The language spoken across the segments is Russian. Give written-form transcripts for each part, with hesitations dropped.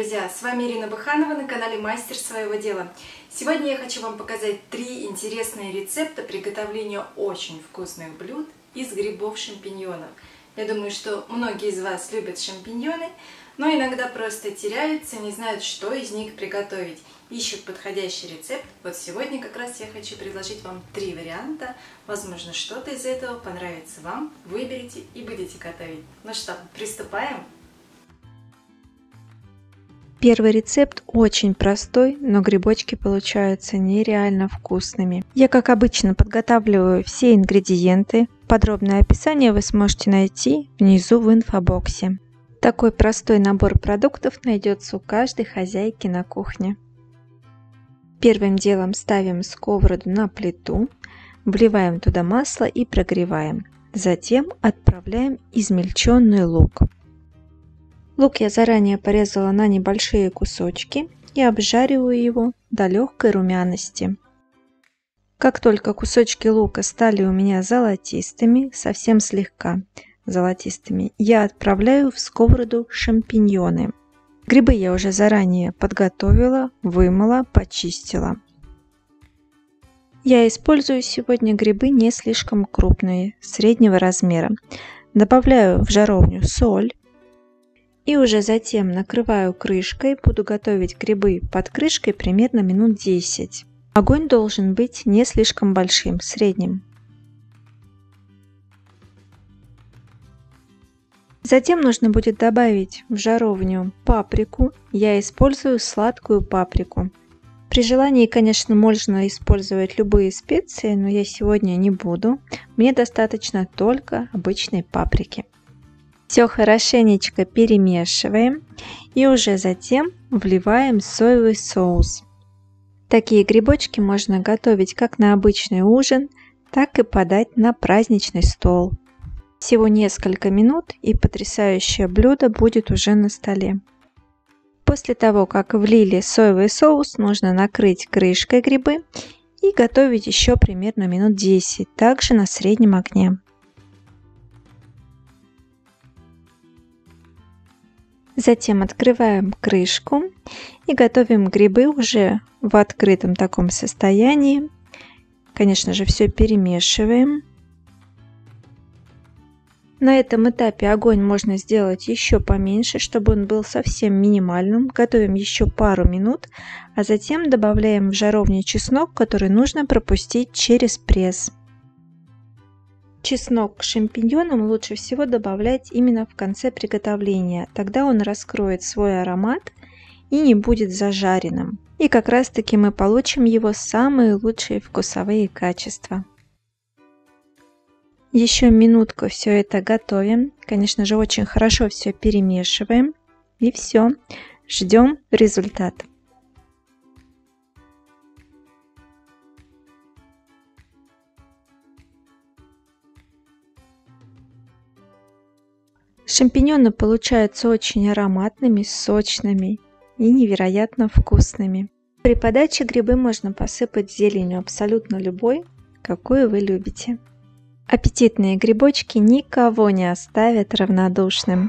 друзья! С вами Ирина Баханова на канале Мастер своего дела. Сегодня я хочу вам показать 3 интересные рецепта приготовления очень вкусных блюд из грибов-шампиньонов. Я думаю, что многие из вас любят шампиньоны, но иногда просто теряются, не знают, что из них приготовить. Ищут подходящий рецепт. Вот сегодня как раз я хочу предложить вам 3 варианта. Возможно, что-то из этого понравится вам. Выберите и будете готовить. Ну что, приступаем? Первый рецепт очень простой, но грибочки получаются нереально вкусными. Я, как обычно, подготавливаю все ингредиенты. Подробное описание вы сможете найти внизу в инфобоксе. Такой простой набор продуктов найдется у каждой хозяйки на кухне. Первым делом ставим сковороду на плиту, вливаем туда масло и прогреваем. Затем отправляем измельченный лук. Лук я заранее порезала на небольшие кусочки и обжариваю его до легкой румяности. Как только кусочки лука стали у меня золотистыми, совсем слегка золотистыми, я отправляю в сковороду шампиньоны. Грибы я уже заранее подготовила, вымыла, почистила. Я использую сегодня грибы не слишком крупные, среднего размера. Добавляю в жаровню соль. И уже затем накрываю крышкой, буду готовить грибы под крышкой примерно минут 10. Огонь должен быть не слишком большим, средним. Затем нужно будет добавить в жаровню паприку. Я использую сладкую паприку. При желании, конечно, можно использовать любые специи, но я сегодня не буду. Мне достаточно только обычной паприки. Все хорошенечко перемешиваем и уже затем вливаем соевый соус. Такие грибочки можно готовить как на обычный ужин, так и подать на праздничный стол. Всего несколько минут и потрясающее блюдо будет уже на столе. После того, как влили соевый соус, нужно накрыть крышкой грибы и готовить еще примерно минут 10, также на среднем огне. Затем открываем крышку и готовим грибы уже в открытом таком состоянии. Конечно же, все перемешиваем. На этом этапе огонь можно сделать еще поменьше, чтобы он был совсем минимальным. Готовим еще пару минут, а затем добавляем в жаровню чеснок, который нужно пропустить через пресс. Чеснок к шампиньонам лучше всего добавлять именно в конце приготовления. Тогда он раскроет свой аромат и не будет зажаренным. И как раз таки мы получим его самые лучшие вкусовые качества. Еще минутку все это готовим. Конечно же, очень хорошо все перемешиваем. И все. Ждем результат. Шампиньоны получаются очень ароматными, сочными и невероятно вкусными. При подаче грибы можно посыпать зеленью абсолютно любой, какую вы любите. Аппетитные грибочки никого не оставят равнодушным.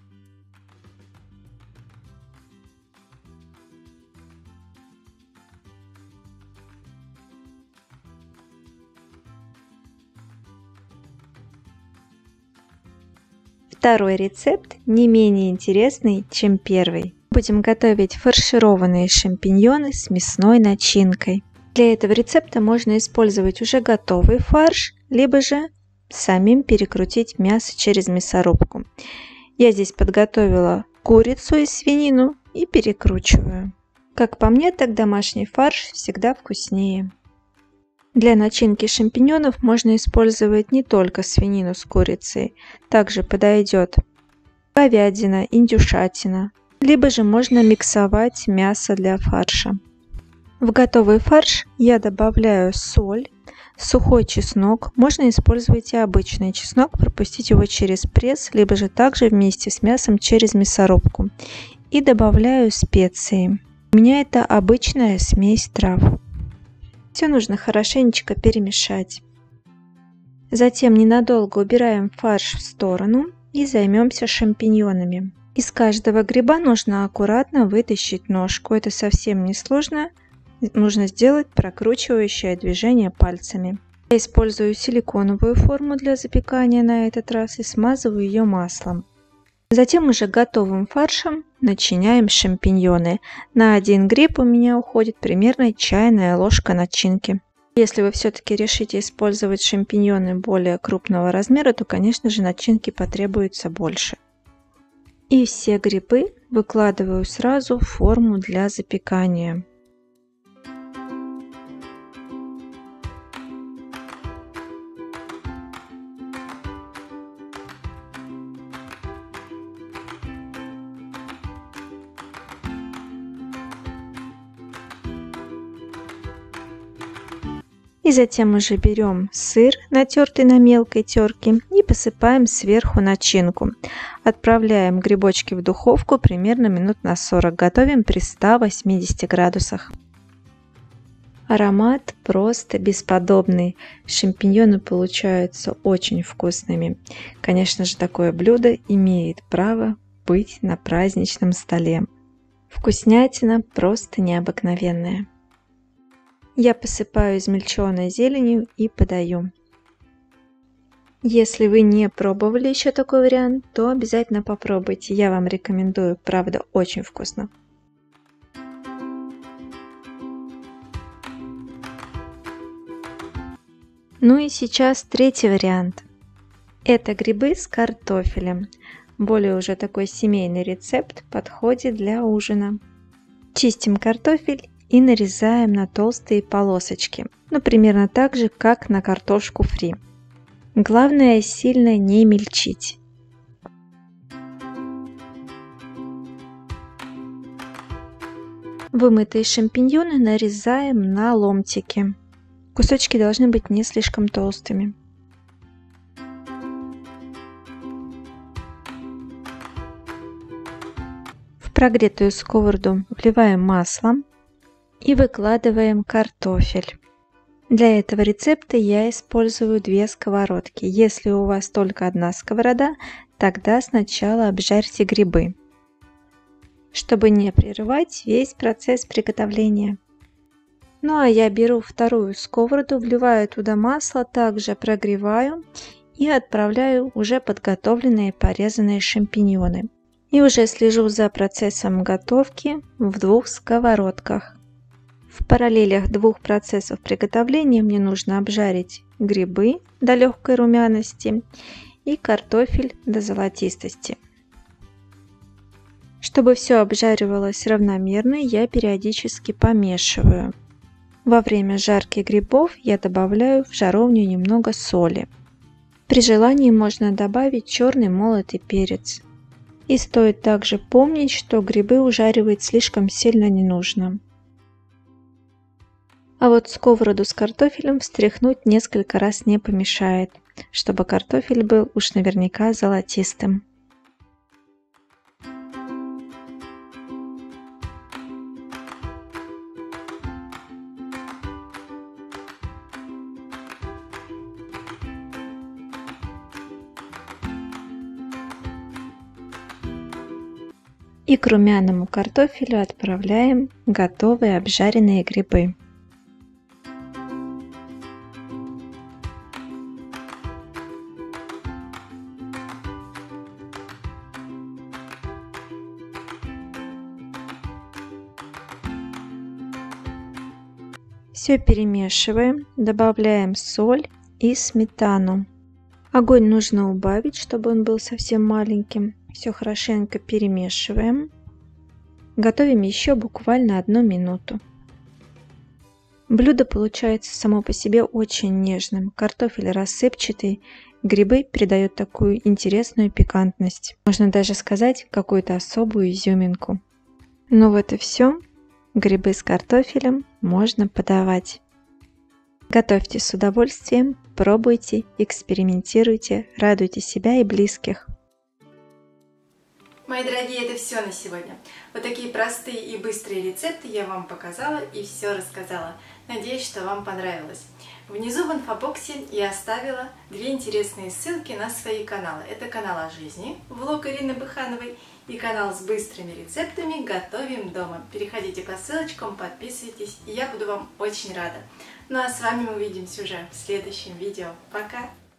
Второй рецепт не менее интересный, чем первый. Будем готовить фаршированные шампиньоны с мясной начинкой. Для этого рецепта можно использовать уже готовый фарш, либо же самим перекрутить мясо через мясорубку. Я здесь подготовила курицу и свинину и перекручиваю. Как по мне, так домашний фарш всегда вкуснее. Для начинки шампиньонов можно использовать не только свинину с курицей, также подойдет говядина, индюшатина, либо же можно миксовать мясо для фарша. В готовый фарш я добавляю соль, сухой чеснок, можно использовать и обычный чеснок, пропустить его через пресс, либо же также вместе с мясом через мясорубку. И добавляю специи. У меня это обычная смесь трав. Все нужно хорошенечко перемешать. Затем ненадолго убираем фарш в сторону и займемся шампиньонами. Из каждого гриба нужно аккуратно вытащить ножку. Это совсем не сложно. Нужно сделать прокручивающее движение пальцами. Я использую силиконовую форму для запекания на этот раз и смазываю ее маслом. Затем уже готовым фаршем начиняем шампиньоны. На один гриб у меня уходит примерно чайная ложка начинки. Если вы все-таки решите использовать шампиньоны более крупного размера, то, конечно же, начинки потребуется больше. И все грибы выкладываю сразу в форму для запекания. И затем уже берем сыр, натертый на мелкой терке, и посыпаем сверху начинку. Отправляем грибочки в духовку примерно минут на 40. Готовим при 180 градусах. Аромат просто бесподобный. Шампиньоны получаются очень вкусными. Конечно же, такое блюдо имеет право быть на праздничном столе. Вкуснятина просто необыкновенная. Я посыпаю измельченной зеленью и подаю. Если вы не пробовали еще такой вариант, то обязательно попробуйте. Я вам рекомендую, правда, очень вкусно. Ну и сейчас третий вариант. Это грибы с картофелем. Более уже такой семейный рецепт, подходит для ужина. Чистим картофель и нарезаем на толстые полосочки, примерно так же, как на картошку фри. Главное сильно не мельчить. Вымытые шампиньоны нарезаем на ломтики. Кусочки должны быть не слишком толстыми. В прогретую сковороду вливаем масло и выкладываем картофель. Для этого рецепта я использую 2 сковородки. Если у вас только одна сковорода, тогда сначала обжарьте грибы, чтобы не прерывать весь процесс приготовления. Ну а я беру вторую сковороду, вливаю туда масло, также прогреваю и отправляю уже подготовленные порезанные шампиньоны. И уже слежу за процессом готовки в 2 сковородках. В параллелях 2 процессов приготовления мне нужно обжарить грибы до легкой румяности и картофель до золотистости. Чтобы все обжаривалось равномерно, я периодически помешиваю. Во время жарки грибов я добавляю в жаровню немного соли. При желании можно добавить черный молотый перец. И стоит также помнить, что грибы ужаривать слишком сильно не нужно. А вот сковороду с картофелем встряхнуть несколько раз не помешает, чтобы картофель был уж наверняка золотистым. И к румяному картофелю отправляем готовые обжаренные грибы. Все перемешиваем, добавляем соль и сметану. Огонь нужно убавить, чтобы он был совсем маленьким. Все хорошенько перемешиваем. Готовим еще буквально 1 минуту. Блюдо получается само по себе очень нежным. Картофель рассыпчатый, грибы придают такую интересную пикантность. Можно даже сказать, какую-то особую изюминку. Ну вот и все. Грибы с картофелем можно подавать. Готовьте с удовольствием, пробуйте, экспериментируйте, радуйте себя и близких. Мои дорогие, это все на сегодня. Вот такие простые и быстрые рецепты я вам показала и все рассказала. Надеюсь, что вам понравилось. Внизу в инфобоксе я оставила две интересные ссылки на свои каналы. Это канал о жизни, влог Ирины Быхановой, и канал с быстрыми рецептами «Готовим дома». Переходите по ссылочкам, подписывайтесь, и я буду вам очень рада. Ну а с вами мы увидимся уже в следующем видео. Пока!